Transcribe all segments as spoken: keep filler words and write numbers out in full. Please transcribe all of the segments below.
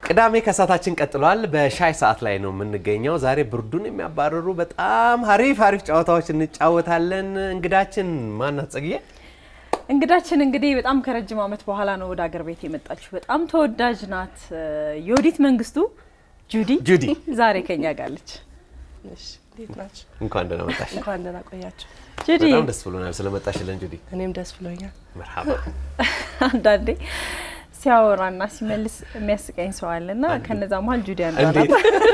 ቅዳሜ ከሰዓታችን ቀጥሏል በሻይ ሰዓት ላይ ነው የምንገኘው ዛሬ ብርዱን የሚያባረሩ በጣም አሪፍ አሪፍ ጨዋታዎች እንጫወታለን እንግዳችን ማናት ጸግዬ እንግዳችን እንግዲህ በጣም ከረጅም አመት በኋላ ነው ወደ ሀገር ቤት የመጣችው በጣም ተወዳጅ ናት ዮዲት መንግስቱ ጁዲ ጁዲ ዛሬ ከኛ ጋርለች እሺ እንዴት ናችሁ እንኳን ደህና መጣሽ እንኳን ደህና ቆያችሁ ጁዲ በጣም ደስ ብሎናል ስለመጣሽልን ጁዲ እኔም ደስ ብሎኛል መርሐባ አንዳንዴ ሲያወራና ሲመልስ የሚያስቀኝ ሰው አለና ከነዛ መሃል ጁዲ አንዳንዴ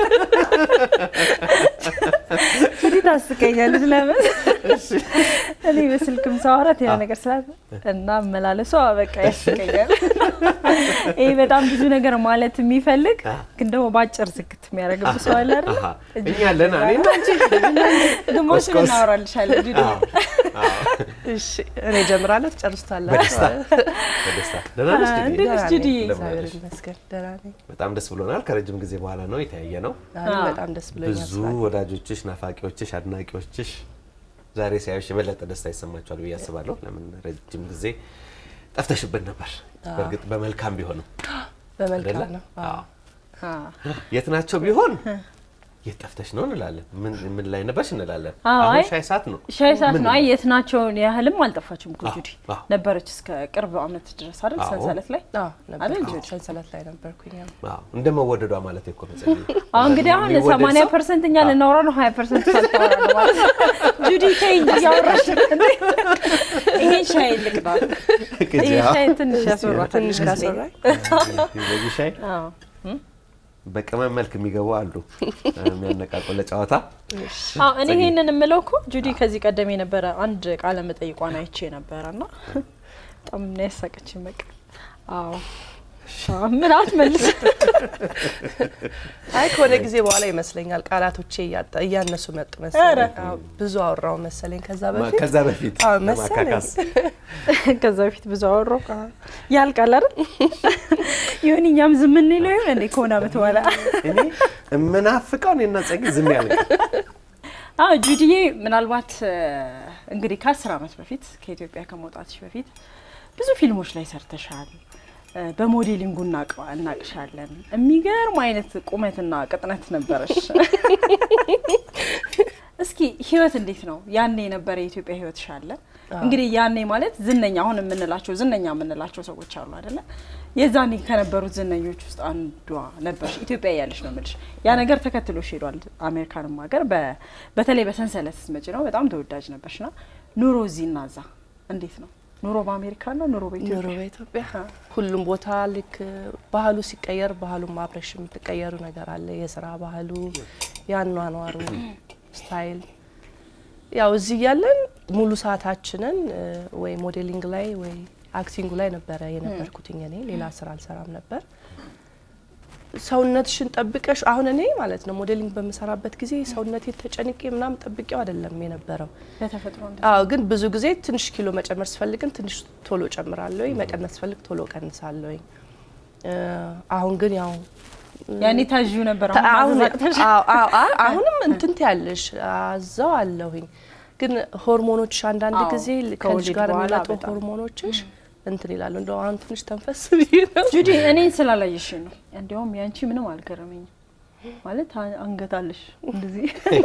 ጁዲ ታስቀኛለች ለምን እኔ በስልክም ሳወራት ያ ነገር ስላት እና መላለሷ በቃ ያስቀኛል ይሄ በጣም ብዙ ነገር ማለት የሚፈልግ ግን ደግሞ ባጭር ዝግት የሚያደርግብህ ሰው አለ አይደል እኛ ለና እኔ አንቺ ደሞስ እናወራልሻለን ጁዲ እሺ እኔ ጀምራለሁ ጨርሷለሁ በደስታ በደስታ ደህና ነሽ ጁዲ ጁዲ እግዚአብሔር ይመስገን ደህና ነኝ በጣም ደስ ብሎናል ከረጅም ጊዜ በኋላ ነው የተያየ ነው በጣም ደስ ብሎኛል ብዙ ወዳጆችሽ ናፋቂዎችሽ አድናቂዎችሽ ዛሬ ሲያዩሽ የበለጠ ደስታ ይሰማቸዋል ብዬ አስባለሁ ለምን ረጅም ጊዜ ጠፍተሽብን ነበር በርግጥ በመልካም ቢሆንም በመልካም ነው አዎ የት ናቸው ቢሆን የጠፍተሽ ነው እንላለን ምን ምን ላይ ነበርሽ እንላለን አሁን ሻይ ሰዓት ነው ሻይ ሰዓት ነው አይ የት ናቸው ያህልም አልጠፋችም ጁዲ ነበረች እስከ ቅርብ አመት ድረስ አይደል ሰንሰለት ላይ አዎ ነበር ሰንሰለት ላይ ነበርኩኝ አዎ እንደመወደዷ ማለት እኮ ነው ጸልይ አሁን እንግዲህ አሁን ሰማንያ ፐርሰንት እኛ ልናወራ ነው ሃያ ፐርሰንት ሳልታወራ ነው ማለት ጁዲ ከኝ ያወራሽ ይሄ ሻይ ልቅዳል ይሄ ሻይ ትንሽ ያሰራ ትንሽ ካሰራይ ይሄ ሻይ አዎ በቀመም መልክ የሚገባው አሉ የሚያነቃቁ ለጫዋታ አዎ እኔ ይሄንን እምለውኩ ጁዲ ከዚህ ቀደም የነበረ አንድ ቃለ መጠይቋን አይቼ ነበርና በጣም ነው ያሳቀችኝ በቃ አዎ ምን አትመልስ አይ ኮነ ጊዜ በኋላ ይመስለኛል ቃላቶቼ ያጣ ያነሱ መጡ መሰለኝ ብዙ አወራው መሰለኝ ከዛ በፊት ከዛ በፊት ማካካስ ከዛ በፊት ብዙ አወራው ያልቃል አይደል ይሁንኛም ዝም እንለው እንዴ ኮና በተዋላ እኔ ምናፍቀው እኔና ጸጊ ዝም ያለኝ አዎ ጁዲዬ ምናልባት እንግዲህ ከአስር አመት በፊት ከኢትዮጵያ ከመውጣትሽ በፊት ብዙ ፊልሞች ላይ ሰርተሻል በሞዴሊንጉና እናቅሻለን የሚገርም አይነት ቁመትና ቅጥነት ነበርሽ እስኪ ህይወት እንዴት ነው ያኔ የነበረ የኢትዮጵያ ህይወት ሻለ እንግዲህ ያኔ ማለት ዝነኛ አሁን የምንላቸው ዝነኛ የምንላቸው ሰዎች አሉ አይደለ የዛኔ ከነበሩት ዝነኞች ውስጥ አንዷ ነበርሽ ኢትዮጵያ ያለሽ ነው ማለት ያ ነገር ተከትሎሽ ሄዷል አሜሪካንም ሀገር በተለይ በሰንሰለት ስትመጪ ነው በጣም ተወዳጅ ነበርሽና ኑሮ እዚህና እዛ እንዴት ነው ኑሮ በአሜሪካ ነው ኑሮ በኢትዮጵያ ኑሮ በኢትዮጵያ ሁሉም ቦታ ልክ ባህሉ ሲቀየር ባህሉም አብረሽ የምትቀየሩ ነገር አለ የሥራ ባህሉ ያኗኗሩ ስታይል ያው እዚህ ያለን ሙሉ ሰዓታችንን ወይ ሞዴሊንግ ላይ ወይ አክቲንግ ላይ ነበር የነበርኩትኝ እኔ ሌላ ስራ አልሰራም ነበር ሰውነትሽን ጠብቀሽ አሁን እኔ ማለት ነው ሞዴሊንግ በመሰራበት ጊዜ ሰውነቴ ተጨንቄ ምናም ጠብቄው አይደለም የነበረው በተፈጥሮ እንደ አዎ ግን ብዙ ጊዜ ትንሽ ኪሎ መጨመር ስፈልግን ትንሽ ቶሎ ጨምራለሁ መቀነስ ፈልግ ቶሎ ቀንሳለሁ አሁን ግን ያው ያኔ ታጁ ነበር አሁን አዎ አዎ አሁንም እንትን ያለሽ አዛው አለሁኝ ግን ሆርሞኖች አንዳንድ ጊዜ ከልጅ ጋር የሚላጡ ሆርሞኖችሽ እንትን ይላል እንደው አሁን ትንሽ ተንፈስ ብዬ ነው ጁዲ እኔን ስላላየሽ ነው እንደውም ያንቺ ምንም አልገረመኝ ማለት አንገታለሽ እንደዚህ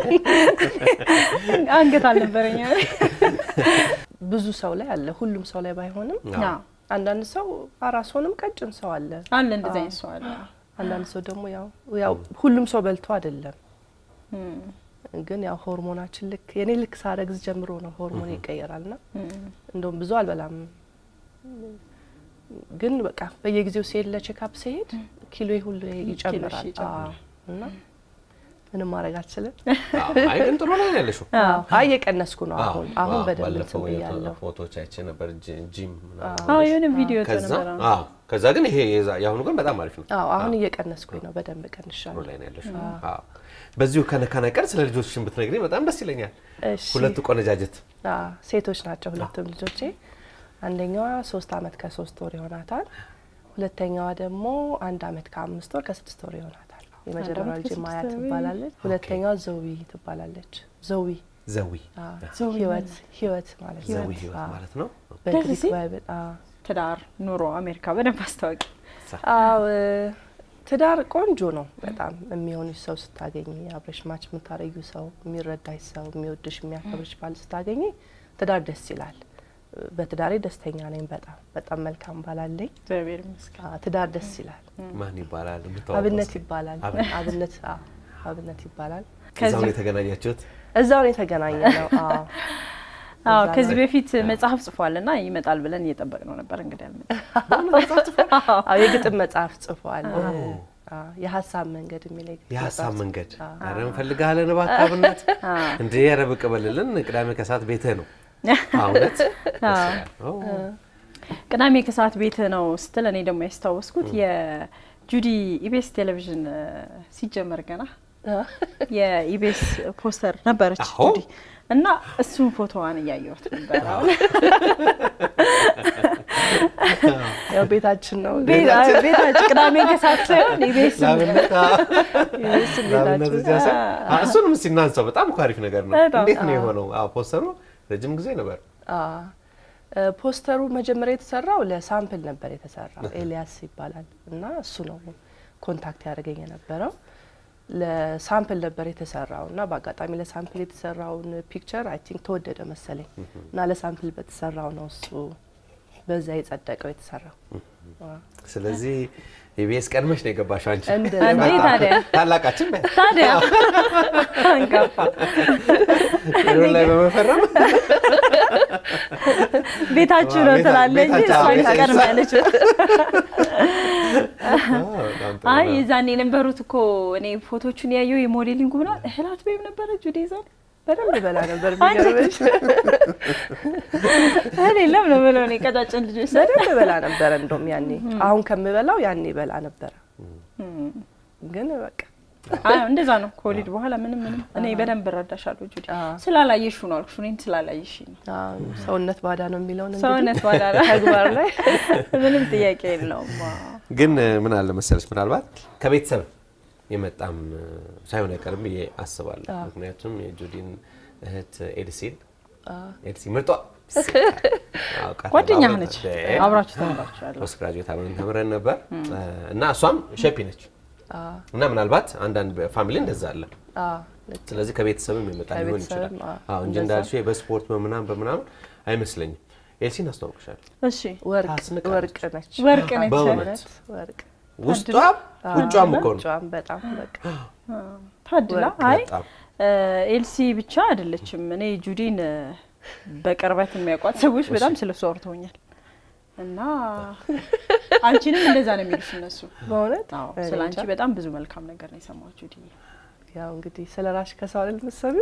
አንገት አልነበረኝ ብዙ ሰው ላይ አለ ሁሉም ሰው ላይ ባይሆንም አንዳንድ ሰው አራሶንም ቀጭን ሰው አለ አለ እንደዚህ ሰው አለ አንዳንድ ሰው ደግሞ ያው ያው ሁሉም ሰው በልቶ አይደለም ግን ያው ሆርሞናችን ልክ የኔ ልክ ሳረግዝ ጀምሮ ነው ሆርሞን ይቀየራልና እንደውም ብዙ አልበላም ግን በቃ በየጊዜው ሲሄድ ለቼክአፕ ሲሄድ ኪሎዬ ሁሉ ይጨምራል እና ምንም ማድረግ አልችልም አይ ግን ጥሩ ነው ያለሽው አይ የቀነስኩ ነው አሁን አሁን በደንብ ተያያለው ፎቶዎች አይቼ ነበር ጂም አዎ የሆነ ቪዲዮ ተነበረ አዎ ከዛ ግን ይሄ ያሁኑ ግን በጣም አሪፍ ነው አዎ አሁን እየቀነስኩኝ ነው በደንብ ቀንሻለሁ ላይ ነው ያለሽው አዎ በዚሁ ከነካና ቀር ስለ ልጆችሽን ብትነግሪኝ በጣም ደስ ይለኛል ሁለቱ ቆነጃጀት አዎ ሴቶች ናቸው ሁለቱም ልጆቼ አንደኛዋ ሶስት አመት ከሶስት ወር ይሆናታል ሁለተኛዋ ደግሞ አንድ አመት ከአምስት ወር ከስድስት ወር ይሆናታል የመጀመሪያው ልጅ ማያት ትባላለች ሁለተኛዋ ዘዊ ትባላለች ዘዊ ዘዊ ዘዊ ህይወት ህይወት ማለት ዘዊ ህይወት ማለት ነው በግሪክ ባይብል ትዳር ኑሮ አሜሪካ በደንብ አስተዋቂ አዎ ትዳር ቆንጆ ነው በጣም የሚሆንሽ ሰው ስታገኚ አብረሽ ማች የምታረዩ ሰው የሚረዳሽ ሰው የሚወድሽ የሚያከብርሽ ባል ስታገኚ ትዳር ደስ ይላል በትዳሬ ደስተኛ ነኝ በጣም በጣም መልካም ባል አለኝ እግዚአብሔር ይመስገን ትዳር ደስ ይላል ማን ይባላል አብነት ይባላል አብነት አብነት ይባላል ከዛው ነው የተገናኛችሁት እዛው ነው የተገናኘነው አዎ አዎ ከዚህ በፊት መጽሐፍ ጽፏልና ይመጣል ብለን እየጠበቅነው ነበር እንግዲህ አልመጣም መጽሐፍ ጽፏል አዎ የግጥም መጽሐፍ ጽፏል አዎ የሐሳብ መንገድ የሚለይ የሐሳብ መንገድ አረም ፈልጋለን ባካብነት እንዴ ያረብ ቀበልልን ቅዳሜ ከሰዓት ቤትህ ነው አውነት አዎ ቅዳሜ ከሰዓት ቤትህ ነው ስትል እኔ ደግሞ ያስታውስኩት የጁዲ ኢቢኤስ ቴሌቪዥን ሲጀመር ገና የኢቢኤስ ፖስተር ነበረች ጁዲ እና እሱን ፎቶዋን ያያዩት ነበር ያው ቤታችን ነው ቤታችን ቅዳሜ ከሰዓት ሳይሆን ኢቢኤስ ኢቢኤስ ቤታችን እሱንም ሲናንሳው በጣም አሪፍ ነገር ነው እንዴት ነው የሆነው አዎ ፖስተሩ ረጅም ጊዜ ነበር አዎ ፖስተሩ መጀመሪያ የተሰራው ለሳምፕል ነበር የተሰራው ኤልያስ ይባላል እና እሱ ነው ኮንታክት ያደረገኝ የነበረው ለሳምፕል ነበር የተሰራውና በአጋጣሚ ለሳምፕል የተሰራውን ፒክቸር አይ ቲንክ ተወደደ መሰለኝ እና ለሳምፕል በተሰራው ነው እሱ በዛ የጸደቀው የተሰራው ስለዚህ ኢቢኤስ ቀድመሽ ነው የገባሽው አንቺ እንዴ ታዲያ ታላቃችን በ ታዲያ አንጋፋ ሮል ላይ በመፈረም ቤታችሁ ነው ትላለች እሷ ቀርማለች አይ ዛኔ ነበሩት እኮ እኔ ፎቶቹን ያየው የሞዴሊንግ ብላ እህላት በይም ነበር ጁዲዛን በደንብ በላ ነበር ቢገርምሽ እኔ ለምን ነው በለው እኔ ቀጫጭን ልጅ በደንብ በላ ነበር እንደውም ያኔ አሁን ከምበላው ያኔ በላ ነበር ግን በቃ አይ እንደዛ ነው ኮሊድ በኋላ ምንም ምንም እኔ በደንብ ረዳሻለሁ ጁዲ ስላላየሽ ነው አልኩሽ እኔን ስላላየሽ አዎ ሰውነት ባዳ ነው የሚለው እንዴ ሰውነት ባዳ ተግባር ላይ ምንም ጥያቄ የለውም ግን ምን አለ መሰለሽ ምናልባት ከቤተሰብ የመጣም ሳይሆን አይቀርም አስባለሁ ምክንያቱም የጁዲን እህት ኤልሲን ኤልሲ ምርጧ ጓደኛ ነች አብራችሁ ተማራችኋል ፖስት ግራጁዌት አብረን ተምረን ነበር እና እሷም ሼፒ ነች እና ምናልባት አንዳንድ ፋሚሊ እንደዛ አለ አዎ ስለዚህ ከቤተሰብም የመጣ ሊሆን ይችላል አዎ እንጂ እንዳልሽው በስፖርት በመናም በመናም አይመስለኝም ኤልሲን አስተዋውቅሻለሁ እሺ ወርቅ ወርቅ ነች ወርቅ ነች በእውነት ወርቅ ውስጧ ውጫም እኮ ነው ውጫም በጣም በቃ ታድላ አይ ኤልሲ ብቻ አይደለችም እኔ ጁዲን በቅርበት የሚያውቋት ሰዎች በጣም ስለሷ አውርተውኛል እና አንቺንም እንደዛ ነው የሚሉሽ እነሱ በእውነት አዎ ስለአንቺ በጣም ብዙ መልካም ነገር ነው የሰማሁት ጁዲ ያው እንግዲህ ስለራሽ ከሰው አይደል መሰለኝ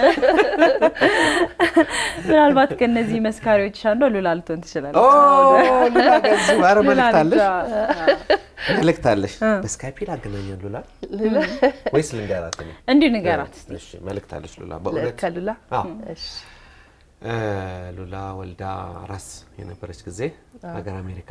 ምናልባት ከነዚህ መስካሪዎች አንዷ ሉላ ልትሆን ትችላለች ኦ ሉላ ገዝ ማረ መልክታለሽ መልክታለሽ በስካይፕ ላገናኛለሁ ሉላ ወይስ ልንገራት ነው እንዴ ንገራት እሺ መልክታለሽ ሉላ በእውነት ከሉላ እሺ ሉላ ወልዳ ራስ የነበረች ጊዜ ሀገር አሜሪካ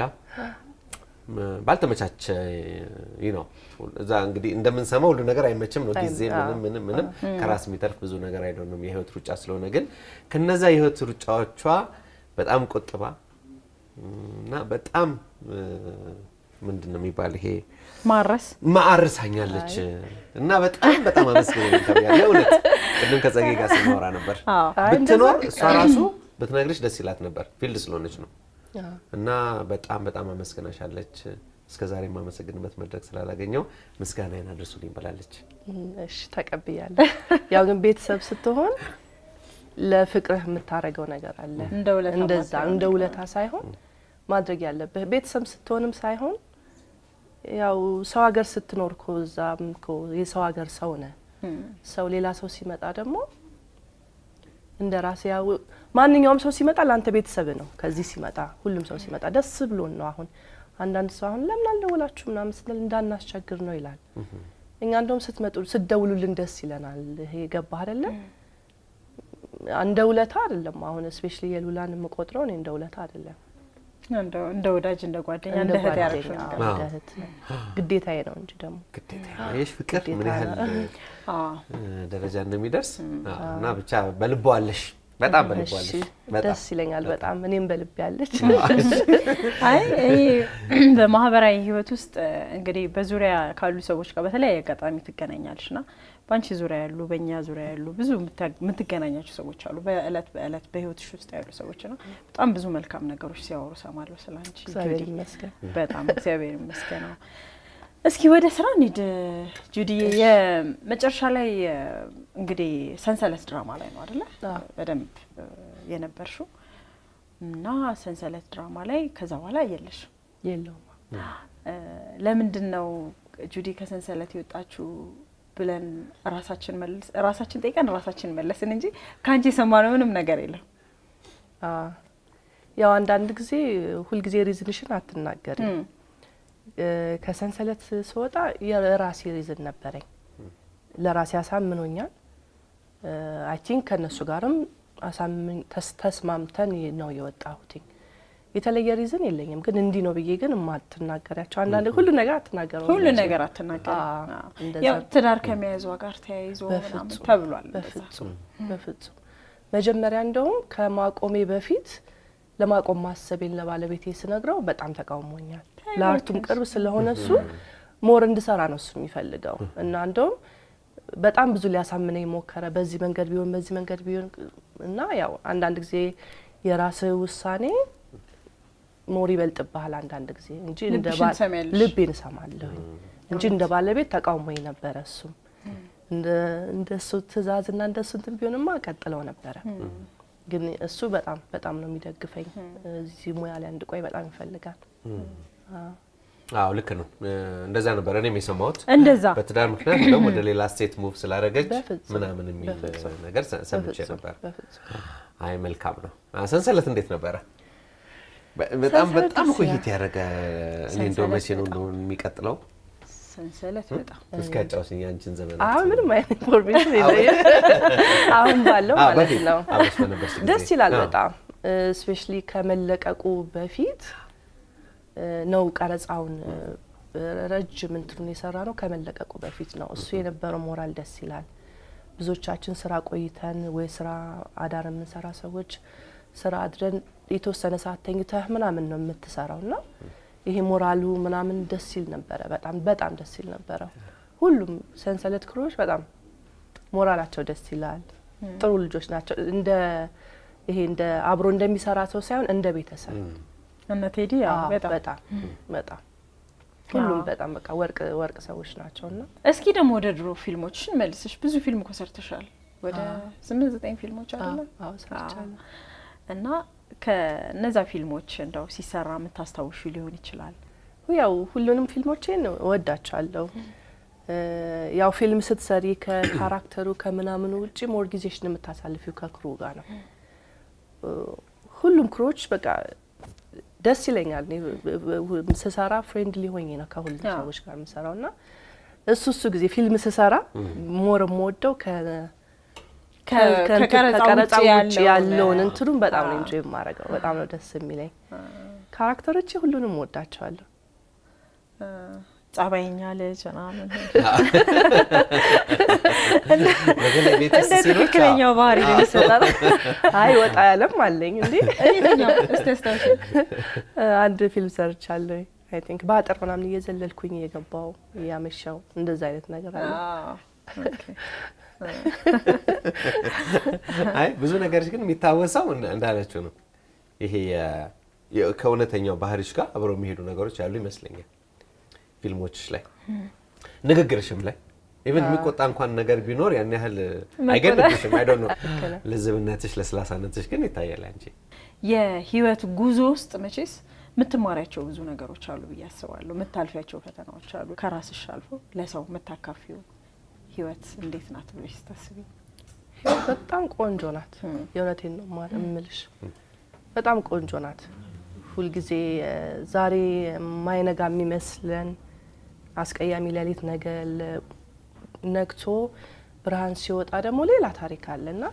ባልተመቻቸ you know እዛ እንግዲህ እንደምንሰማው ሁሉ ነገር አይመችም ነው ጊዜ ምንም ምንም ምንም ከራስ የሚተርፍ ብዙ ነገር አይደለም የህይወት ሩጫ ስለሆነ ግን ከነዛ የህይወት ሩጫዎቿ በጣም ቆጥባ እና በጣም ምንድነው የሚባል ይሄ ማረስ ማርሳኛለች እና በጣም በጣም አመስገን ከብያለሁ እውነት እንደም ከጸጌ ጋር ስናወራ ነበር ብትኖር እሷ ራሱ በትነግርሽ ደስ ይላት ነበር ፊልድ ስለሆነች ነው እና በጣም በጣም አመስገናሻለች እስከዛሬ ማመሰግንበት መድረክ ስላላገኘው ምስጋናዬን አድርሱልኝ ብላለች እሺ ተቀበያለሁ ያው ግን ቤተሰብ ስትሆን ለፍቅርህ የምታረገው ነገር አለ እንደዛ እንደ ውለታ ሳይሆን ማድረግ ያለበት ቤተሰብ ስትሆንም ሳይሆን ያው ሰው ሀገር ስትኖር ኮዛም ኮ የሰው ሀገር ሰው ነህ ሰው ሌላ ሰው ሲመጣ ደግሞ እንደራስ ያው ማንኛውም ሰው ሲመጣ ላንተ ቤተሰብ ነው ከዚህ ሲመጣ ሁሉም ሰው ሲመጣ ደስ ብሎን ነው አሁን አንዳንድ ሰው አሁን ለምን አልደወላችሁም ምናምን ስንል እንዳናስቸግር ነው ይላል እኛ እንደውም ስትመጡ ስትደውሉልን ደስ ይለናል ይሄ ገባህ አይደለ አንደ ውለታ አይደለም አሁን ስፔሻሊ የሉላን መቆጥረው ነው እንደ ውለታ አይደለም እንደ እንደ ወዳጅ እንደ ጓደኛ እንደ እህት ያረፈው እህት ግዴታዬ ነው እንጂ ደግሞ ግዴታዬ አይሽ ፍቅር ምን ያህል አዎ ደረጃ እንደሚደርስ እና ብቻ በልቦ አለሽ በጣም በልባለሽ ደስ ይለኛል በጣም እኔም በልብ ያለች አይ በማህበራዊ ህይወት ውስጥ እንግዲህ በዙሪያ ካሉ ሰዎች ጋር በተለያየ አጋጣሚ ትገናኛለሽና ባንቺ ዙሪያ ያሉ በእኛ ዙሪያ ያሉ ብዙ የምትገናኛቸው ሰዎች አሉ በእለት በእለት በህይወትሽ ውስጥ ያሉ ሰዎች ነው በጣም ብዙ መልካም ነገሮች ሲያወሩ ሰማለሁ ስላንቺ እግዚአብሔር ይመስገን በጣም እግዚአብሔር ይመስገን እስኪ ወደ ስራ እንሂድ ጁዲ የመጨረሻ ላይ እንግዲህ ሰንሰለት ድራማ ላይ ነው አይደለ በደንብ የነበርሽው እና ሰንሰለት ድራማ ላይ ከዛ በኋላ የለሽ የለው ለምንድን ነው ጁዲ ከሰንሰለት ይወጣችሁ ብለን ራሳችን መልስ ራሳችን ጠይቀን ራሳችን መለስን እንጂ ካንቺ ሰማነው ምንም ነገር የለም አ ያው አንዳንድ ጊዜ ሁሉ ጊዜ ሪዝንሽን አትናገሪ ከሰንሰለት ስወጣ የራሴ ሪዝን ነበረኝ ለራሴ አሳምኖኛል አይ ቲንክ ከነሱ ጋርም አሳምን ተስማምተን ነው የወጣሁት የተለየ ሪዝን የለኝም ግን እንዲ ነው ብዬ ግን ማትናገራቸው አንዳንድ ሁሉ ነገር አትናገረው ሁሉ ነገር አትናገር ያው ትዳር ከመያዙ ጋር ተያይዞ ምናምን ተብሏል በፍጹም በፍጹም መጀመሪያ እንደውም ከማቆሜ በፊት ለማቆም ማሰቤን ለባለቤቴ ስነግረው በጣም ተቃውሞኛል ለአርቱም ቅርብ ስለሆነ እሱ ሞር እንድሰራ ነው እሱ የሚፈልገው እና እንደውም በጣም ብዙ ሊያሳምነኝ ሞከረ በዚህ መንገድ ቢሆን በዚህ መንገድ ቢሆን እና ያው አንዳንድ ጊዜ የራስ ውሳኔ ሞር ይበልጥብሃል አንዳንድ ጊዜ እንጂ እንደ ልቤን ሰማለሁ እንጂ እንደ ባለቤት ተቃውሞኝ ነበር እሱ እንደ እንደሱ ትዛዝና እንደሱ እንትን ቢሆንማ ቀጥለው ነበር ግን እሱ በጣም በጣም ነው የሚደግፈኝ እዚህ ሙያ ላይ እንድቆይ በጣም ይፈልጋል አዎ ልክ ነው እንደዛ ነበር እኔም የሰማሁት እንደዛ በትዳር ምክንያት ደግሞ ወደ ሌላ ስቴት ሙቭ ስላደረገች ምናምን የሚል ነገር ሰምቼ ነበር አይ መልካም ነው ሰንሰለት እንዴት ነበር በጣም በጣም ቆይት ያረጋ እኔ እንደው መቼ ነው እንደው የሚቀጥለው ሰንሰለት በጣም እስካጫውስኝ አንቺን ዘመን አዎ ምንም አይነት ኢንፎርሜሽን የለኝም አሁን ባለው ማለት ነው ደስ ይላል በጣም ስፔሻሊ ከመለቀቁ በፊት ነው ቀረጻውን ረጅም እንትኑን የሰራ ነው ከመለቀቁ በፊት ነው እሱ የነበረው ሞራል ደስ ይላል ብዙዎቻችን ስራ ቆይተን ወይ ስራ አዳር የምንሰራ ሰዎች ስራ አድረን የተወሰነ ሰዓት ተኝተህ ምናምን ነው የምትሰራውና ይሄ ሞራሉ ምናምን ደስ ይል ነበር በጣም በጣም ደስ ይል ነበር ሁሉም ሰንሰለት ክሮች በጣም ሞራላቸው ደስ ይላል ጥሩ ልጆች ናቸው እንደ ይሄ እንደ አብሮ እንደሚሰራ ሰው ሳይሆን እንደ ቤተሰብ እና ቴዲ ያው በጣም በጣም በጣም ሁሉም በጣም በቃ ወርቅ ወርቅ ሰዎች ናቸውና እስኪ ደግሞ ወደ ድሮ ፊልሞችሽን መልስሽ ብዙ ፊልም ኮሰርተሻል ወደ ስምንት ዘጠኝ ፊልሞች አይደለ አዎ ሰርቻለሁ እና ከነዛ ፊልሞች እንደው ሲሰራ መታስተውሹ ሊሆን ይችላል ያው ሁሉንም ፊልሞቼን ወዳቻለሁ ያው ፊልም ስትሰሪ ከካራክተሩ ከመናምኑ ውጪ ሞር ጊዜሽን የምታሳልፊው ከክሩ ጋር ነው ሁሉም ክሮች በቃ ደስ ይለኛል ስሰራ ፍሬንድሊ ሆኜ ነው ከሁሉም ሰዎች ጋር የምሰራውና እሱ እሱ ጊዜ ፊልም ስሰራ ሞር ሞደው ከ ከቀረጻው ያለው እንትሩም በጣም ነው ኢንጆይ ማረጋው በጣም ነው ደስ የሚለኝ ካራክተሮች ሁሉንም ወዳቸዋለሁ ጻባይኛ ለጀና ምን ወገን ቤተሰብ ሲሮች ትክክለኛው ባህሪ ለሰጣ አይ ወጣ ያለም አለኝ እንዴ እኔኛው እስቴስታሽ አንድ ፊልም ሰርቻለሁ አይ ቲንክ ባጠር ምናምን እየዘለልኩኝ የገባው ያመሻው እንደዛ አይነት ነገር አለ ኦኬ አይ ብዙ ነገርሽ ግን የሚታወሰው እንዳለችው ነው ይሄ ከእውነተኛው ባህሪሽ ጋር አብሮ የሚሄዱ ነገሮች ያሉ ይመስለኛል ፊልሞችሽ ላይ ንግግርሽም ላይ ኢቭን የሚቆጣ እንኳን ነገር ቢኖር ያን ያህል አይገድብሽም አይ ዶንት ኖ ለዝብነትሽ ለስላሳነትሽ ግን ይታያል አንቺ የህይወት ጉዞ ውስጥ መቼስ ምትማሪያቸው ብዙ ነገሮች አሉ በያስባለሁ ምታልፊያቸው ፈተናዎች አሉ ከራስሽ አልፎ ለሰው መታካፊው ህይወት እንዴት ናት ብለሽ ታስቢ በጣም ቆንጆ ናት የእውነቴን ነው ማምልሽ በጣም ቆንጆ ናት ሁሉ ጊዜ ዛሬ ማይነጋ የሚመስለን አስቀያሚ ለሊት ነገር ነክቶ ብርሃን ሲወጣ ደግሞ ሌላ ታሪክ አለና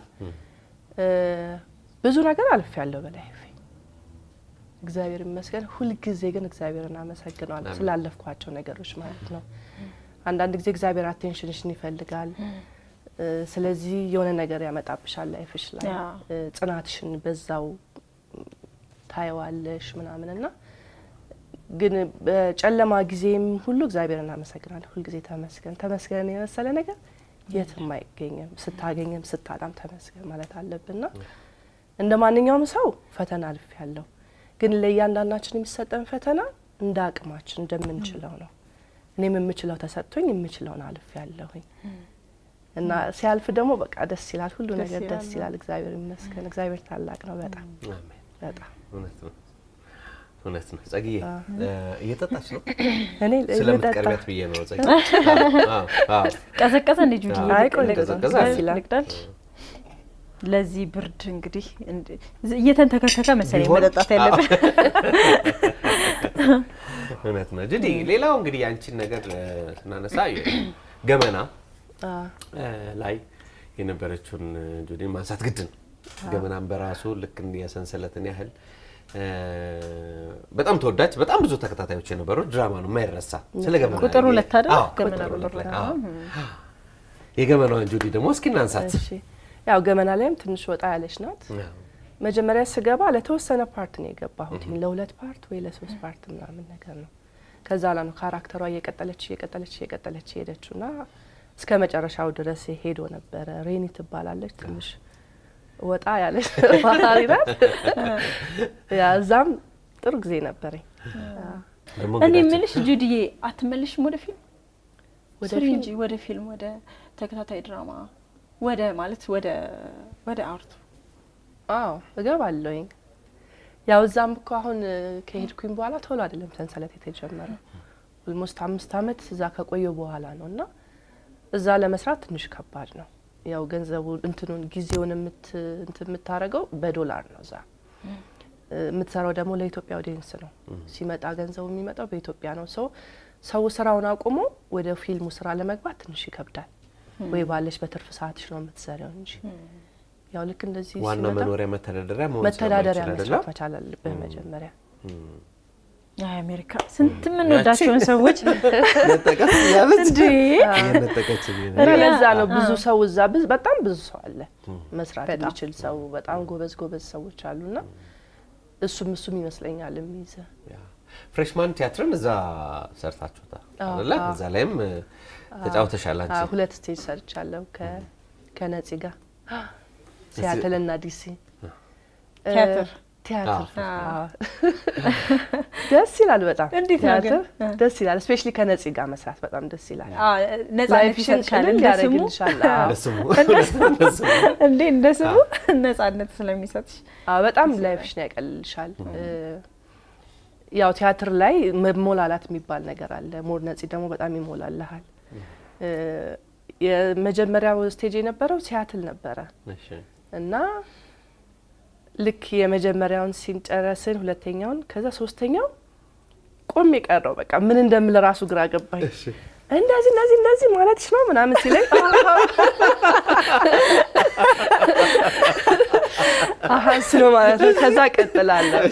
ብዙ ነገር አልፍ ያለው በላይ እግዚአብሔር ይመስገን ሁሉ ጊዜ ግን እግዚአብሔርን አመሰግናለሁ ስላለፍኳቸው ነገሮች ማለት ነው አንዳንድ ጊዜ እግዚአብሔር አቴንሽንሽን ይፈልጋል ስለዚህ የሆነ ነገር ያመጣብሻል ላይፍሽ ላይ ጽናትሽን በዛው ታይዋለሽ ምናምንና ግን በጨለማ ጊዜም ሁሉ እግዚአብሔርን አመሰግናለሁ ሁሉ ጊዜ ተመስገን ተመስገን የመሰለ ነገር የትም አይገኝም ስታገኝም ስታጣም ተመስገን ማለት አለብንና እንደማንኛውም ሰው ፈተና አልፍ ያለው ግን ለያንዳንዳችን የሚሰጠን ፈተና እንደ አቅማችን እንደምንችለው ነው እኔም የምችለው ተሰጥቶኝ የምችለውን አልፍ ያለሁኝ እና ሲያልፍ ደግሞ በቃ ደስ ይላል ሁሉ ነገር ደስ ይላል እግዚአብሔር ይመስገን እግዚአብሔር ታላቅ ነው በጣም አሜን በጣም እውነት ነው እውነት ነው ጸግዬ እየተጣጣች ነው እኔ ስለምትቀርበት ብዬ ነው ጸግዬ አዎ አዎ ቀዘቀዘ እንደ ጁዲ አይ ቀዘቀዘ ይላል ለዚህ ብርድ እንግዲህ እየተንተከተከ መሰለኝ መጠጣት ያለበት እውነት ነው ጁዲ ሌላው እንግዲህ ያንቺን ነገር ስናነሳ ገመና ላይ የነበረችውን ጁዲ ማንሳት ግድ ነው ገመናም በራሱ ልክ እንዲያሰንሰለትን ያህል በጣም ተወዳጅ በጣም ብዙ ተከታታዮች የነበሩ ድራማ ነው የማይረሳ ስለ ገመና ቁጥር ሁለት አይደል ገመና ቁጥር ሁለት የገመናውን ጁዲ ደግሞ እስኪ እናንሳት እሺ ያው ገመና ላይም ትንሽ ወጣ ያለች ናት መጀመሪያ ስገባ ለተወሰነ ፓርት ነው የገባሁት ለሁለት ፓርት ወይ ለሶስት ፓርት ምናምን ነገር ነው ከዛ ላይ ነው ካራክተሯ እየቀጠለች እየቀጠለች እየቀጠለች ሄደችውና እስከ መጨረሻው ድረስ ሄዶ ነበር ሬኒ ትባላለች ትንሽ ወጣ ያለች ባህሪ ናት ያዛም ጥሩ ጊዜ ነበርኝ እኔ ምንሽ ጁዲዬ አትመልሽም ወደ ፊልም ወደ ፊልም ወደ ፊልም ወደ ተከታታይ ድራማ ወደ ማለት ወደ ወደ አርቱ አዎ እገባለሁኝ ያው ዛም እኮ አሁን ከሄድኩኝ በኋላ ቶሎ አይደለም ሰንሰለት የተጀመረው ኦልሞስት አምስት አመት እዛ ከቆየው በኋላ ነውና እዛ ለመስራት ትንሽ ከባድ ነው ያው ገንዘቡ እንትኑን ጊዜውን ምት እንት ምታረገው በዶላር ነው ዛ ምትሰራው ደግሞ ለኢትዮጵያ ኦዲየንስ ነው ሲመጣ ገንዘቡ የሚመጣው በኢትዮጵያ ነው ሰው ሰው ስራውን አቆሞ ወደ ፊልሙ ስራ ለመግባት ትንሽ ይከብዳል ወይ ባለሽ በትርፍ ሰዓትሽ ነው የምትሰሪው እንጂ ያው ልክ እንደዚህ ሲመጣ ዋና መኖሪያ መተዳደሪያ ሞት መተዳደሪያ መስራት መቻል አለበት መጀመሪያ አይ አሜሪካ ስንት ምን ወዳቸውን ሰዎች ለተቀስ ያለች እንዴ የነጠቀች ለዛ ነው ብዙ ሰው እዛ በጣም ብዙ ሰው አለ መስራት የሚችል ሰው በጣም ጎበዝ ጎበዝ ሰዎች አሉና እሱም እሱም ይመስለኛል የሚይዘ ፍሬሽማን ቲያትርን እዛ ሰርታችሁታ አይደል እዛ ላይም ተጫውተሻል አንቺ ሁለት ስቴጅ ሰርቻለሁ ከ ከነጽ ጋር ሲያትልና ዲሲ ቲያትር ቲያትር ደስ ይላል በጣም ቲያትር ደስ ይላል ስፔሻሊ ከነጽ ጋር መስራት በጣም ደስ ይላል አዎ ነጻነት ይሰጥሻል እንደስሙ እንደስሙ እንዴ እንደስሙ ነጻነት ስለሚሰጥሽ አዎ በጣም ላይፍሽ ነው ያቀልልሻል ያው ቲያትር ላይ መሞላላት የሚባል ነገር አለ ሞር ነጽ ደግሞ በጣም ይሞላልሃል የመጀመሪያው ስቴጅ የነበረው ሲያትል ነበረ እሺ እና ልክ የመጀመሪያውን ሲንጨረስን ሁለተኛውን ከዛ ሶስተኛው ቆም ይቀርው በቃ ምን እንደምል ራሱ ግራ ገባኝ እሺ እንደዚህ እንደዚህ እንደዚህ ማለትሽ ነው ምናምን ሲለኝ አሃ ስለ ማለት ከዛ ቀጥላለሁ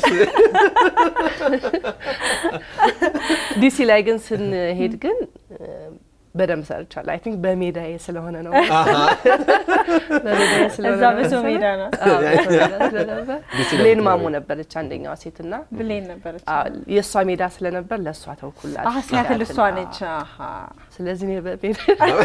ዲሲ ላይ ግን ስንሄድ ግን በደም ሰርቻለሁ አይ ቲንክ በሜዳዬ ስለሆነ ነው በሜዳዬ ስለሆነ እዛ በሰው ሜዳ ነው ብሌን ማሙ ነበረች አንደኛዋ ሴትና ብሌን ነበረች አዎ የሷ ሜዳ ስለነበር ለሷ ተውኩላት አሃ ሲያትል እሷ ነች አሃ ስለዚህ ነው በሜዳ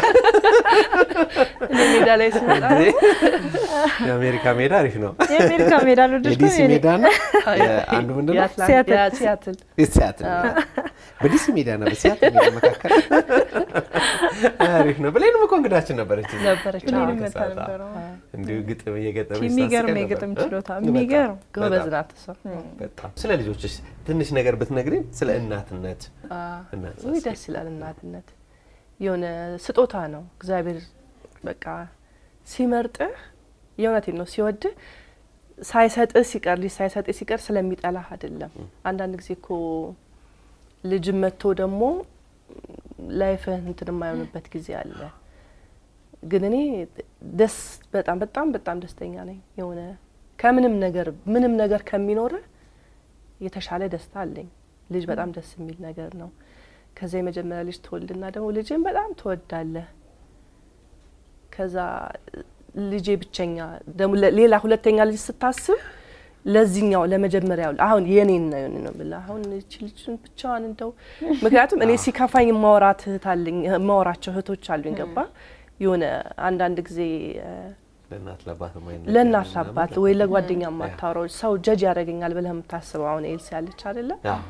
ሜዳ ላይ ስመጣ የአሜሪካ ሜዳ አሪፍ ነው የአሜሪካ ሜዳ ነው ዲሲ ሜዳ ነው አንዱ ምንድነው ሲያትል ሲያትል ሲያትል በዲሲ ሜዳ ነው በሲያትል ሜዳ መካከል አሪፍ ነው ብሌንም እኮ እንግዳችን ነበረች ነበረች ብሌንም መጣ ነበር እንዲሁ ግጥም እየገጠመች የሚገርም የግጥም ችሎታ የሚገርም ጎበዝ ናት እሷ በጣም ስለ ልጆችሽ ትንሽ ነገር ብትነግሪኝ ስለ እናትነት እናት ወይ ደስ ይላል እናትነት የሆነ ስጦታ ነው እግዚአብሔር በቃ ሲመርጥህ የእውነቴን ነው ሲወድህ ሳይሰጥህ ሲቀር ሳይሰጥህ ሲቀር ስለሚጠላህ አይደለም አንዳንድ ጊዜ እኮ ልጅ መጥቶ ደግሞ ላይፍ እንትን የማይሆንበት ጊዜ አለ ግን እኔ ደስ በጣም በጣም በጣም ደስተኛ ነኝ የሆነ ከምንም ነገር ምንም ነገር ከሚኖር የተሻለ ደስታ አለኝ ልጅ በጣም ደስ የሚል ነገር ነው ከዛ የመጀመሪያ ልጅ ተወልድና ደግሞ ልጅን በጣም ተወዳለህ ከዛ ልጄ ብቸኛ ደሞ ሌላ ሁለተኛ ልጅ ስታስብ ለዚህኛው ለመጀመሪያው አሁን የኔን ነው ነው ብላ አሁን እቺ ልጅን ብቻዋን እንደው ምክንያቱም እኔ ሲከፋኝ ማውራት ታልኝ ማውራቸው እህቶች አሉኝ ገባ የሆነ አንድ አንድ ጊዜ ለናት ለባት ማይነ ለናት አባት ወይ ለጓደኛ ማታወራው ሰው ጀጅ ያደርገኛል ብለህ የምታስበው አሁን ኤልሲ ያለች አይደለ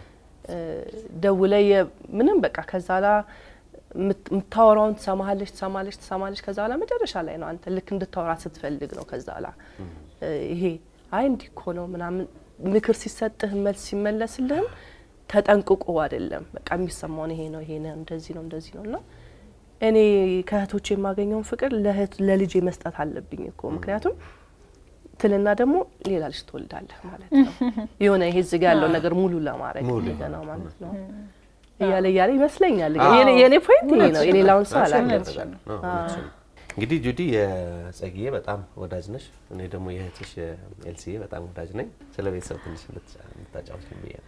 ደውለየ ምንም በቃ ከዛላ ምታወራውን ተሰማሃለች ተሰማሃለች ተሰማሃለች ከዛላ መጨረሻ ላይ ነው አንተ ልክ እንድታወራ ስትፈልግ ነው ከዛላ ይሄ አይ እንዲኮ ነው ምናምን ምክር ሲሰጥህ መልስ ሲመለስልህ ተጠንቅቆ አይደለም በቃ የሚሰማው ይሄ ነው ይሄ ነው እንደዚህ ነው እንደዚህ ነውና እኔ ከህቶቼ የማገኘው ፍቅር ለህት ለልጄ መስጠት አለብኝ እኮ ምክንያቱም ትልና ደግሞ ሌላ ልጅ ትወልዳለህ ማለት ነው የሆነ ይሄ ዝጋ ያለው ነገር ሙሉ ለማድረግ ነው ማለት ነው ያለ ያለ ይመስለኛል የኔ የኔ ፖይንት ይሄ ነው የሌላውን ሰው አላውቅም እንግዲህ ጁዲ የጸጊዬ በጣም ወዳጅ ነሽ እኔ ደግሞ የህትሽ ኤልሲዬ በጣም ወዳጅ ነኝ ስለ ቤተሰብ ትንሽ ልታጫውቱኝ ብዬ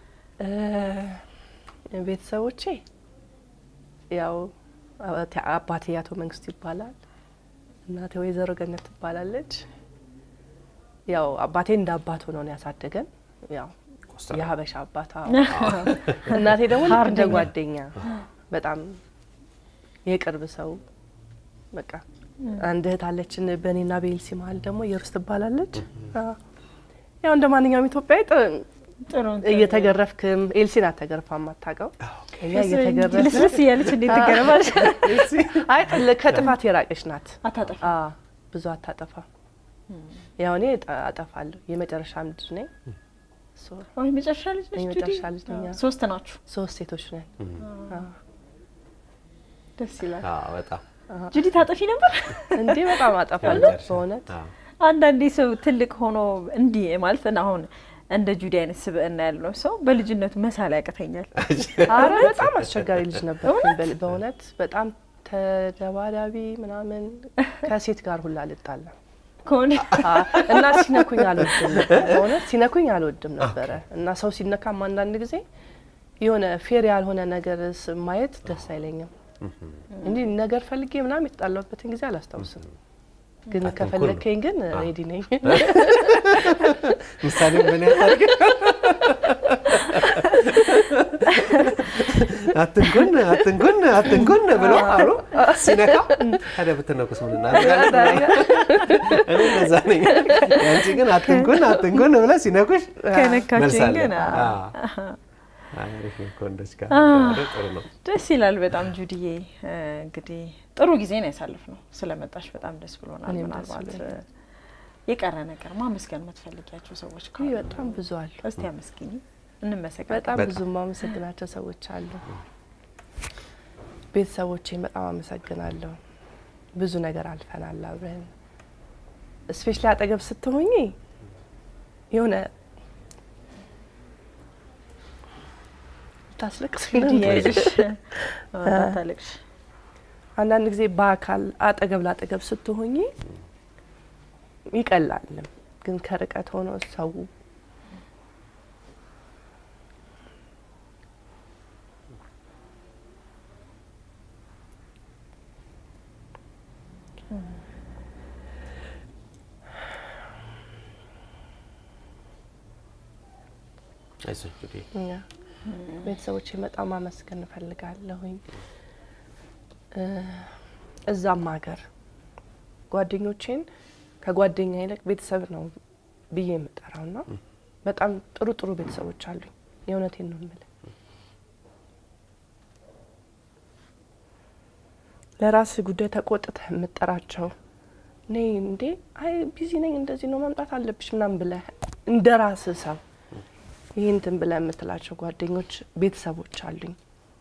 ነው ቤተሰቦቼ ያው አባቴ ያቶ መንግስቱ ይባላል እናቴ ወይዘሮ ገነት ትባላለች ያው አባቴ እንደ አባት ሆኖ ነው ያሳደገን ያው የሀበሻ አባታ እናቴ ደግሞ እንደ ጓደኛ በጣም የቅርብ ሰው በቃ አንድ እህት አለችን በኔና በኤልሲ መሃል ደግሞ የሩስ ትባላለች ያው እንደማንኛውም ኢትዮጵያዊ ጥሩ እየተገረፍክም ኤልሲና ተገርፋ ማታቀው እኛ እየተገረፍክ ልስልስ ያለች እንዴት ተገረማሽ አይ ከጥፋት የራቀሽ ናት አታጠፋ አ ብዙ አታጠፋ ያው እኔ አጠፋለሁ የመጨረሻ ልጅ ነኝ ሶ አይ መጨረሻ ልጅ ነሽ የመጨረሻ ልጅ ነኝ ሶስት ናችሁ ሶስት ሴቶች ነን አ ደስ ይላል አ በጣም ጁዲ ታጠፊ ነበር እንዴ በጣም አጠፋለሁ በእውነት አንዳንዴ ሰው ትልቅ ሆኖ እንዲ ማለት አሁን እንደ ጁዲ አይነት ስብዕና ያለው ሰው በልጅነቱ መሳል ያቀተኛል አረ በጣም አስቸጋሪ ልጅ ነበር በእውነት በጣም ተደባዳቢ ምናምን ከሴት ጋር ሁላ ልጣላ ኮን እና ሲነኩኝ አልወድም በእውነት ሲነኩኝ አልወድም ነበር እና ሰው ሲነካም አንዳንድ ጊዜ የሆነ ፌር ያልሆነ ነገር ማየት ደስ አይለኝም እንዴ ነገር ፈልጌ ምናምን የተጣላሁበትን ጊዜ አላስታውስም ግን ከፈለከኝ ግን ሬዲ ነኝ ምሳሌ ምን ያታርግ አትንኩን አትንኩን አትንኩን ብሎ አሉ ሲነካ ታዲያ ብትነኩስ ምን እናደርጋለን እኔ ለዛ ነኝ አንቺ ግን አትንኩን አትንኩን ብለ ሲነኩሽ ከነካችን ግን አሪፍ ኮንደስ ጋር ጥሩ ነው ደስ ይላል በጣም ጁዲዬ እንግዲህ ጥሩ ጊዜ ነው ያሳለፍነው ስለመጣሽ በጣም ደስ ብሎናል ምናልባት የቀረ ነገር ማመስገን የምትፈልጊያቸው ሰዎች ካሉ በጣም ብዙ አሉ እስቲ አመስግኝ እንመሰግናለን በጣም ብዙ ማመስገናቸው ሰዎች አሉ ቤተሰቦቼን በጣም አመሰግናለሁ ብዙ ነገር አልፈናል አብረን ስፔሻሊ አጠገብ ስትሆኚ የሆነ ታስለቅስ ይያይሽ ታለቅሽ አንዳንድ ጊዜ በአካል አጠገብ ላጠገብ ስትሆኚ ይቀላል ግን ከርቀት ሆኖ ሰው አይዞሽ ጁዲ ቤተሰቦቼ በጣም ማመስገን ፈልጋለሁኝ እዛም ሀገር ጓደኞቼን ከጓደኛ ይልቅ ቤተሰብ ነው ብዬ የምጠራውና በጣም ጥሩ ጥሩ ቤተሰቦች አሉኝ የእውነቴን ነው የምልህ ለራስ ጉዳይ ተቆጥተህ የምጠራቸው ነይ እንዴ አይ ቢዚ ነኝ እንደዚህ ነው መምጣት አለብሽ ምናምን ብለህ እንደራስ ሰው ይሄንትን ብለህ የምትላቸው ጓደኞች ቤተሰቦች አሉኝ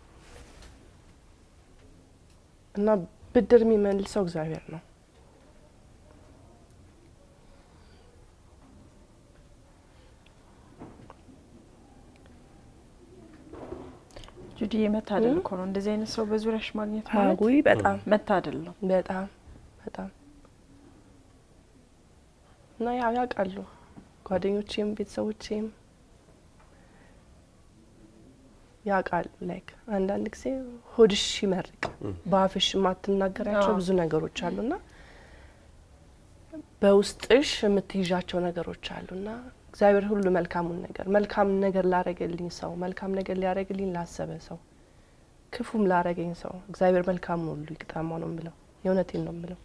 እና ብድር የሚመልሰው እግዚአብሔር ነው ጁዲ መታደል እኮ ነው እንደዚህ አይነት ሰው በዙሪያሽ ማግኘት ማለት አጉይ በጣም መታደል ነው በጣም በጣም እና ያው ያውቃሉ ጓደኞቼም ቤተሰቦቼም ያውቃሉ ላይክ አንዳንድ ጊዜ ሆድሽ ይመርቅ ባፍሽ ማትናገራቸው ብዙ ነገሮች አሉና በውስጥሽ የምትይዣቸው ነገሮች አሉና እግዚአብሔር ሁሉ መልካሙን ነገር መልካም ነገር ላረገልኝ ሰው መልካም ነገር ሊያረግልኝ ላሰበ ሰው ክፉም ላረገኝ ሰው እግዚአብሔር መልካሙን ሁሉ ይቅጣማው ነው ምለው የእውነቴን ነው ምለው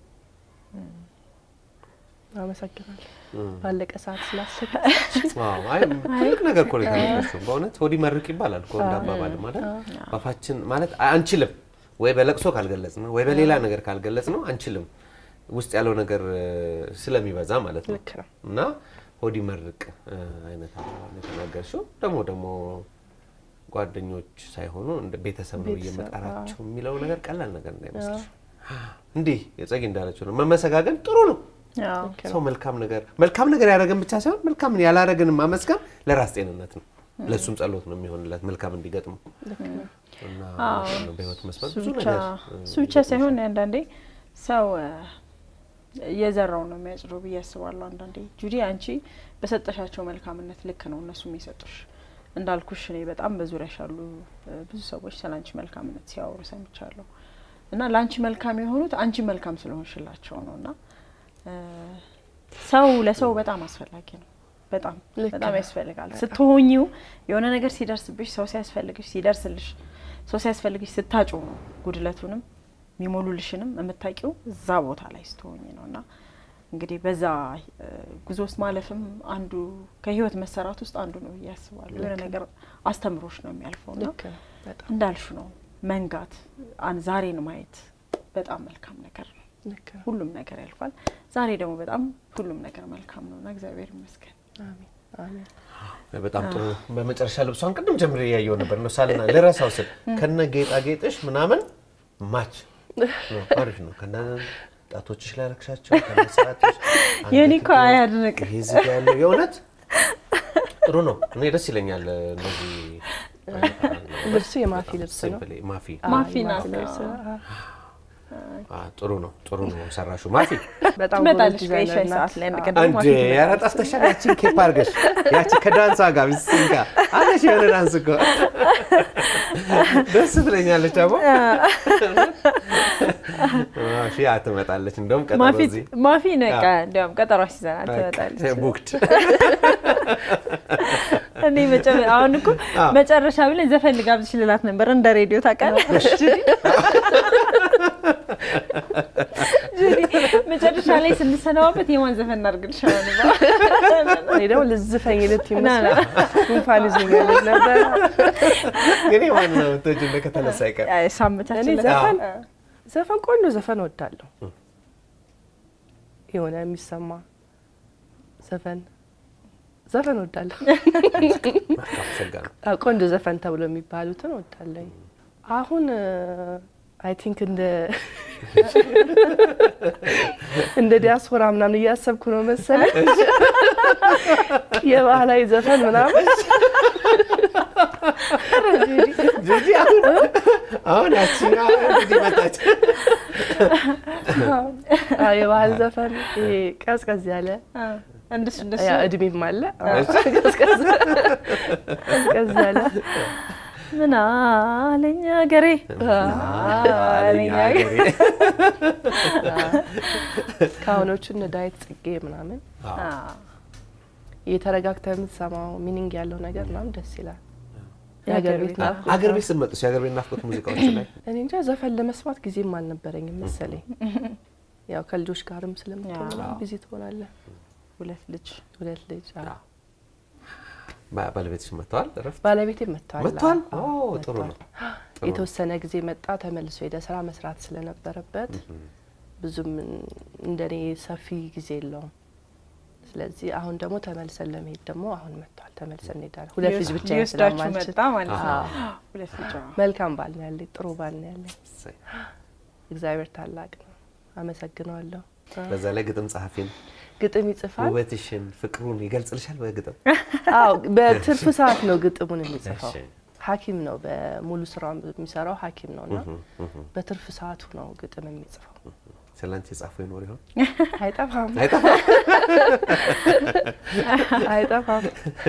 አመሰግናለሁ ባለቀ ሰዓት ስላሰብኩ ዋው አይ ትልቅ ነገር እኮ ነው ያለው በእውነት ሆዲ መርቅ ይባላል እኮ እንዳባባል ማለት አፋችን ማለት አንችልም ወይ በለቅሶ ካልገለጽ ነው ወይ በሌላ ነገር ካልገለጽ ነው አንችልም ውስጥ ያለው ነገር ስለሚበዛ ማለት ነው እና ሆዲ መርቅ አይነት ተናገርሽው ደሞ ደሞ ጓደኞች ሳይሆኑ እንደ ቤተሰብ ነው እየመጣራቸው የሚለው ነገር ቀላል ነገር እንዳይመስልሽ እንዴ የጸጊ እንዳለችው ነው መመሰጋገን ጥሩ ነው ሰው መልካም ነገር መልካም ነገር ያደረገን ብቻ ሳይሆን መልካም ያላረገን ማመስገን ለራስ ጤንነት ነው ለሱም ጸሎት ነው የሚሆንለት መልካም እንዲገጥም እና ነው በህይወት መስመር ብዙ ነገር ሱቻ ሳይሆን አንዳንዴ ሰው የዘራው ነው የሚያጭደው በያስባለው አንዳንዴ ጁዲ አንቺ በሰጠሻቸው መልካምነት ልክ ነው እነሱም ይሰጡሽ እንዳልኩሽ እኔ በጣም በዙሪያሽ ያሉ ብዙ ሰዎች ስላንቺ መልካምነት ሲያወሩ ሰምቻለሁ እና ላንቺ መልካም የሆኑት አንቺ መልካም ስለሆንሽላቸው ነውና ሰው ለሰው በጣም አስፈላጊ ነው በጣም በጣም ያስፈልጋል ስትሆኚው የሆነ ነገር ሲደርስብሽ ሰው ሲያስፈልግሽ ሲደርስልሽ ሰው ሲያስፈልግሽ ስታጩ ነው ጉድለቱንም ሚሞሉልሽንም እምታቂው እዛ ቦታ ላይ ስትሆኚ ነውና እንግዲህ በዛ ጉዞስ ማለፍም አንዱ ከህይወት መሰራት ውስጥ አንዱ ነው ያስባሉ የሆነ ነገር አስተምሮሽ ነው የሚያልፈውና እንዳልሽ ነው መንጋት አን ዛሬን ማየት በጣም መልካም ነገር ነው ሁሉም ነገር ያልፋል ዛሬ ደግሞ በጣም ሁሉም ነገር መልካም ነውና እግዚአብሔር ይመስገን አሜን አሜን በጣም ጥሩ በመጨረሻ ልብሷን ቀደም ጀምሬ ያየው ነበር ነው ሳልና ለራሳው ስል ከነ ጌጣጌጥሽ ምናምን ማች ነው አሪፍ ነው ከነ ጣቶችሽ ላይ አለክሻቸው ከሰዓትሽ የኒኮ አያድንቅ ይሄ ያለው የእውነት ጥሩ ነው እኔ ደስ ይለኛል እንደዚህ ልብስ የማፊ ልብስ ነው ማፊ ማፊ ነው አ ጥሩ ነው ጥሩ ነው ሰራሹ ማፊ በጣም መጣልሽ ከይሻይ ሰዓት ላይ እንደቀደም ማፊ አንዴ ያራጣፍተሻል ያቺ ኬፕ አርገሽ ያቺ ከዳንሳ ጋር ቢስንካ አለሽ የሆነ ዳንስ እኮ ደስ ትለኛለች አቦ ማፊ አትመጣለች እንደውም ቀጠሮ እዚህ ማፊ ነቃ እንደውም ቀጠሮ ሲዘና ትመጣለች ቡክድ እኔ መጨረሻ አሁን እኮ መጨረሻ ብለን ዘፈን ልጋብዝሽ ልላት ነበር እንደ ሬዲዮ ታውቃለሽ መጨረሻ ላይ ስንሰናበት የማን ዘፈን እናርግልሽ ነው እኔ ደግሞ ልዝፈኝ ልት ይመስላል እንኳን ዝኛለ ነበር ግን የማን ነው ተጅለ ከተነሳ ይቀር አይ ሳምታችን ዘፈን ዘፈን ቆንጆ ዘፈን ወዳለሁ የሆነ የሚሰማ ዘፈን ዘፈን ወዳለሁ ቆንጆ ዘፈን ተብሎ የሚባሉትን ወዳለኝ አሁን I think እንደ እንደ ዲያስፖራ ምናምን እያሰብኩ ነው መሰለኝ የባህላዊ ዘፈን ምናምን ጁዲ አሁን አቺና እንግዲህ መጣች አይ የባህል ዘፈን ይሄ ቀዝቀዝ ያለ እንደሱ እንደሱ ያ እድሜም አለ ቀዝቀዝ ቀዝቀዝ ያለ ምን አለኛ ገሬ አለኛ ገሬ ካውኖቹን ዳይት ጽጌ ምናምን የተረጋግተህ የምትሰማው ሚኒንግ ያለው ነገር ምናምን ደስ ይላል ያገር ቤት ነው አገር ቤት ስመጥሽ ያገር ቤት ናፍቆት ሙዚቃዎች ላይ እኔ እንጃ ዘፈን ለመስማት ጊዜም አልነበረኝም መሰለኝ ያው ከልጆች ጋርም ስለምትሆን ቢዚ ትሆናለህ ሁለት ልጅ ሁለት ልጅ አዎ ባለቤትሽ መጣል ረፍት ባለቤቴ መጣል መጣል ኦ ጥሩ ነው የተወሰነ ጊዜ መጣ ተመልሶ ሄደ ስራ መስራት ስለነበረበት ብዙም እንደኔ ሰፊ ጊዜ የለውም ስለዚህ አሁን ደግሞ ተመልሰን ለመሄድ ደግሞ አሁን መጣል ተመልሰን ሄዳል ሁለት ልጅ ብቻ ይስዳችሁ መጣ ማለት ነው ሁለት ልጅ መልካም ባል ነው ያለኝ ጥሩ ባል ነው ያለኝ እግዚአብሔር ታላቅ ነው አመሰግናለሁ በዛ ላይ ግጥም ጻፊን ግጥም ይጽፋል ውበትሽን ፍቅሩን ይገልጽልሻል በግጥም አዎ በትርፍ ሰዓት ነው ግጥሙን የሚጽፈው ሐኪም ነው በሙሉ ስራው የሚሰራው ሐኪም ነውና በትርፍ ሰዓቱ ነው ግጥም የሚጽፈው ስለንቺ ጻፈው ይኖር ይሆን አይጠፋም አይጠፋም አይጠፋም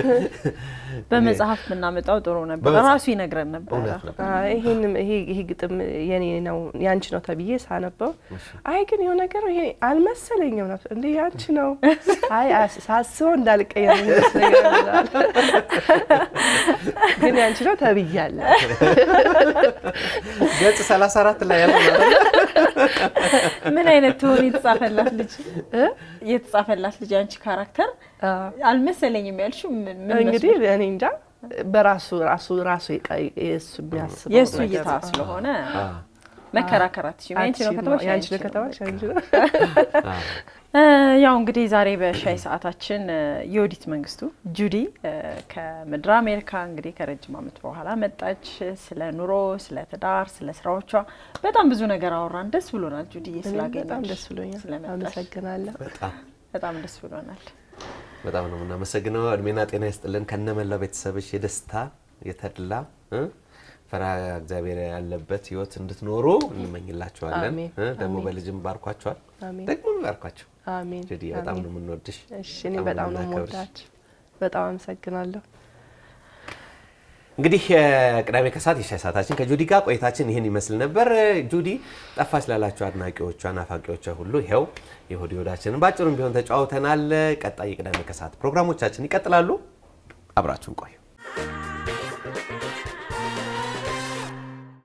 በመጽሐፍ ምናመጣው ጥሩ ነበር ራሱ ይነግረን ነበር ይሄን ይሄ ይሄ ግጥም የኔ ነው ያንቺ ነው ተብዬ ሳነበው አይ ግን የሆነ ነገር ይሄ አልመሰለኝም ነው እንዴ ያንቺ ነው አይ ሳስበው እንዳልቀየር ይመስለኛል ግን ያንቺ ነው ተብያለሁ ገጽ ሰላሳ አራት ላይ ያለው ምን አይነት ትሆን የተጻፈላት ልጅ የተጻፈላት ልጅ አንቺ ካራክተር አልመሰለኝም ያልሽው ምን እንግዲህ እኔ እንጃ በራሱ ራሱ ራሱ የሱ የሚያስበው የሱ እይታ ስለሆነ መከራከራት ያንቺ ነው ከተባልሽ ያንቺ ነው ከተባልሽ ያንቺ ነው ያው እንግዲህ ዛሬ በሻይ ሰዓታችን ዮዲት መንግስቱ ጁዲ ከምድር አሜሪካ እንግዲህ ከረጅም አመት በኋላ መጣች ስለ ኑሮ ስለ ትዳር ስለ ስራዎቿ በጣም ብዙ ነገር አወራን ደስ ብሎናል ጁዲ ስላገኘን በጣም ደስ ብሎኛል አመሰግናለሁ በጣም በጣም ደስ ብሎናል በጣም ነው እናመሰግነው እድሜና ጤና ይስጥልን ከነመላው ቤተሰብሽ የደስታ የተድላ ፈራ እግዚአብሔር ያለበት ህይወት እንድትኖሩ እንመኝላችኋለን ደግሞ በልጅም ባርኳችኋል ደግሞ ባርኳችሁ አሜን ጁዲ በጣም ነው የምንወድሽ እሺ እኔ በጣም ነው የምወዳችሁ በጣም አመሰግናለሁ እንግዲህ ቅዳሜ ከሰዓት የሻይ ሰዓታችን ከጁዲ ጋር ቆይታችን ይሄን ይመስል ነበር ጁዲ ጠፋች ላላችሁ አድናቂዎቿ ናፋቂዎቿ ሁሉ ይሄው የሆዲ ወዳችንን ባጭሩም ቢሆን ተጫውተናል ቀጣይ ቅዳሜ ከሰዓት ፕሮግራሞቻችን ይቀጥላሉ አብራችሁን ቆዩ